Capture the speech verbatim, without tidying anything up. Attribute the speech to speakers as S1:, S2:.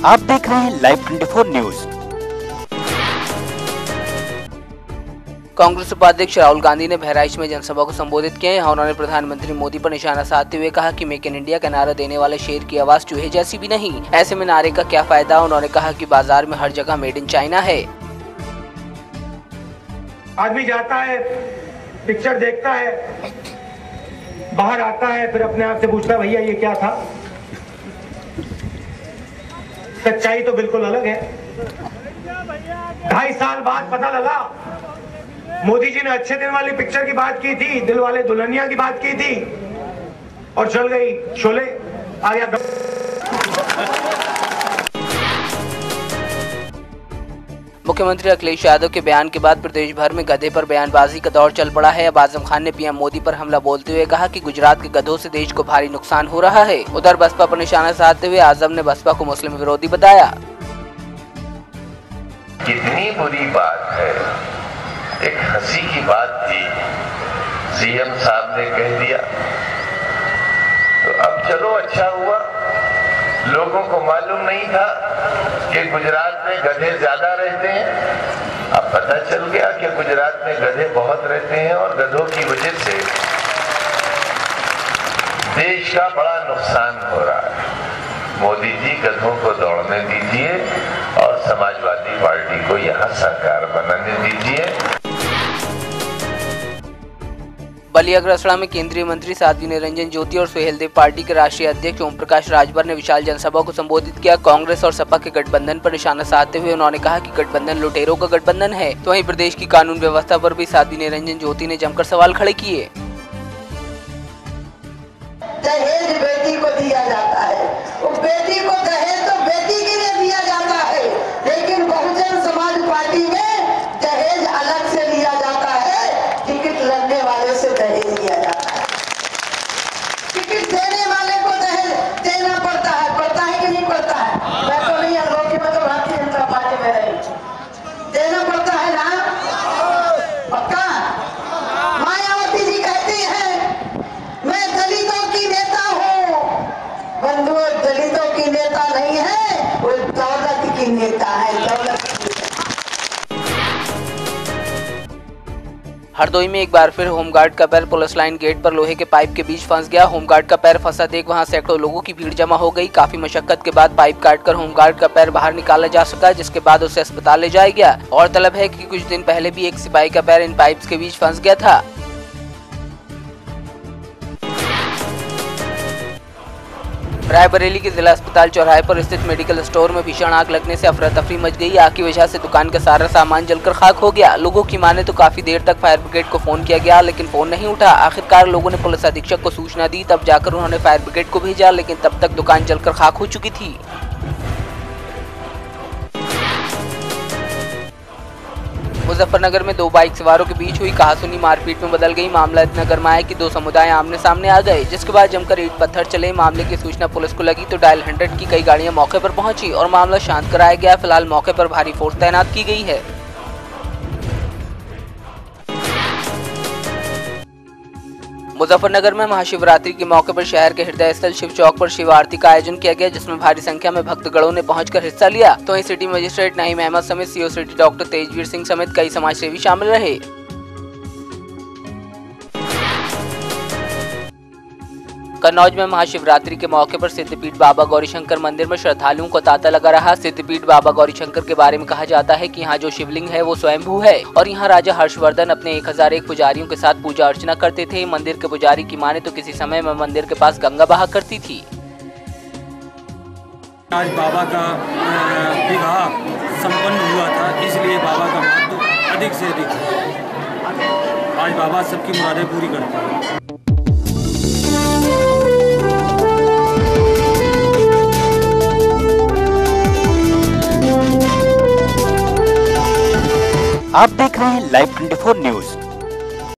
S1: आप देख रहे हैं live twenty four news.
S2: Congress उपाध्यक्ष राहुल गांधी ने बहराइच में जनसभा को संबोधित किया। यहाँ उन्होंने प्रधानमंत्री मोदी पर निशाना साधते हुए कहा कि मेक इन इंडिया का नारा देने वाले शेर की आवाज चूहे जैसी भी नहीं। ऐसे में नारे का क्या फायदा। उन्होंने कहा कि बाजार में हर जगह मेड इन चाइना है।
S3: आदमी जाता है, पिक्चर देखता है, बाहर आता है, फिर अपने आप से पूछता है भैया ये क्या था। सच्चाई तो बिल्कुल अलग है। ढाई साल बाद पता लगा मोदी जी ने अच्छे दिन वाली पिक्चर की बात की थी, दिल वाले दुल्हनिया की बात की थी और चल गई शोले आ गया।
S2: मुख्यमंत्री अखिलेश यादव के बयान के बाद प्रदेश भर में गधे पर बयानबाजी का दौर चल पड़ा है। अब आजम खान ने पीएम मोदी पर हमला बोलते हुए कहा कि गुजरात के गधों से देश को भारी नुकसान हो रहा है। उधर बसपा पर निशाना साधते हुए आजम ने बसपा को मुस्लिम विरोधी बताया।
S4: कितनी बुरी बात है, एक हंसी की बात थी, सीएम साहब ने कह दिया तो अब चलो अच्छा हुआ। लोगों को मालूम नहीं था कि गुजरात में गधे ज्यादा रहते हैं, अब पता चल गया कि गुजरात में गधे बहुत रहते हैं और गधों की वजह से देश का बड़ा नुकसान हो रहा है। मोदी जी गधों को दौड़ने दीजिए और समाजवादी पार्टी को यहाँ सरकार बनाने दीजिए।
S2: बलिया रसड़ा में केंद्रीय मंत्री साध्वी निरंजन ज्योति और सुहेल देव पार्टी के राष्ट्रीय अध्यक्ष ओम प्रकाश राजभर ने विशाल जनसभा को संबोधित किया। कांग्रेस और सपा के गठबंधन पर निशाना साधते हुए उन्होंने कहा कि गठबंधन लुटेरों का गठबंधन है। तो वहीं प्रदेश की कानून व्यवस्था पर भी साध्वी निरंजन ज्योति ने जमकर सवाल खड़े किए।
S5: दहेज बेटी को दिया जाता है, वो बेटी को दहेज तो बेटी के लिए दिया जाता है, लेकिन बहुजन समाज पार्टी में दहेज अलग से लिया जाता है। टिकट लड़ने वाले से दहेज लिया जाता है, टिकट देने वाले को दहेज देना पड़ता है। पड़ता है कि नहीं पड़ता है? मैं तो नहीं अनुभव की, मैं तो भारतीय जनता पार्टी में रही, देना पड़ता है ना पक्का। मायावती जी कहती है मैं दलितों की नेता हूँ, बंधु दलितों की नेता नहीं है, वो दौलत की नेता है, दौलत की।
S2: हरदोई में एक बार फिर होमगार्ड का पैर पुलिस लाइन गेट पर लोहे के पाइप के बीच फंस गया। होमगार्ड का पैर फंसा देख वहां सैकड़ों लोगों की भीड़ जमा हो गई। काफी मशक्कत के बाद पाइप काटकर होमगार्ड का पैर बाहर निकाला जा सका, जिसके बाद उसे अस्पताल ले जाया गया। और तलब है कि कुछ दिन पहले भी एक सिपाही का पैर इन पाइप्स के बीच फंस गया था। रायबरेली के जिला अस्पताल चौराहे पर स्थित मेडिकल स्टोर में भीषण आग लगने से अफरा तफरी मच गई। आग की वजह से दुकान का सारा सामान जलकर खाक हो गया। लोगों की माने तो काफी देर तक फायर ब्रिगेड को फोन किया गया, लेकिन फोन नहीं उठा। आखिरकार लोगों ने पुलिस अधीक्षक को सूचना दी, तब जाकर उन्होंने फायर ब्रिगेड को भेजा, लेकिन तब तक दुकान जलकर खाक हो चुकी थी। मुजफ्फरनगर में दो बाइक सवारों के बीच हुई कहासुनी मारपीट में बदल गई। मामला इतना गरमाया कि दो समुदाय आमने सामने आ गए, जिसके बाद जमकर ईंट पत्थर चले। मामले की सूचना पुलिस को लगी तो डायल हंड्रेड की कई गाड़ियां मौके पर पहुंची और मामला शांत कराया गया। फिलहाल मौके पर भारी फोर्स तैनात की गई है। मुजफ्फरनगर में महाशिवरात्रि के मौके पर शहर के हृदय स्थल शिव चौक पर शिव आरती का आयोजन किया गया, जिसमें भारी संख्या में भक्तगणों ने पहुंचकर हिस्सा लिया। तो वहीं सिटी मजिस्ट्रेट नईम अहमद समेत CO city doctor Tejveer Singh समेत कई समाजसेवी शामिल रहे। कन्नौज में महाशिवरात्रि के मौके पर सिद्धपीठ बाबा गौरीशंकर मंदिर में श्रद्धालुओं को तांता लगा रहा। सिद्धपीठ बाबा गौरीशंकर के बारे में कहा जाता है कि यहाँ जो शिवलिंग है वो स्वयंभू है और यहाँ राजा हर्षवर्धन अपने एक हजार एक पुजारियों के साथ पूजा अर्चना करते थे। मंदिर के पुजारी की माने तो किसी समय में मंदिर के पास गंगा बहा करती थी।
S6: आज बाबा का विवाह संपन्न हुआ था, इसलिए बाबा का महत्व अधिक से अधिक है। आज बाबा सबकी मुरादें पूरी करते हैं।
S1: आप देख रहे हैं लाइव ट्वेंटी फोर न्यूज।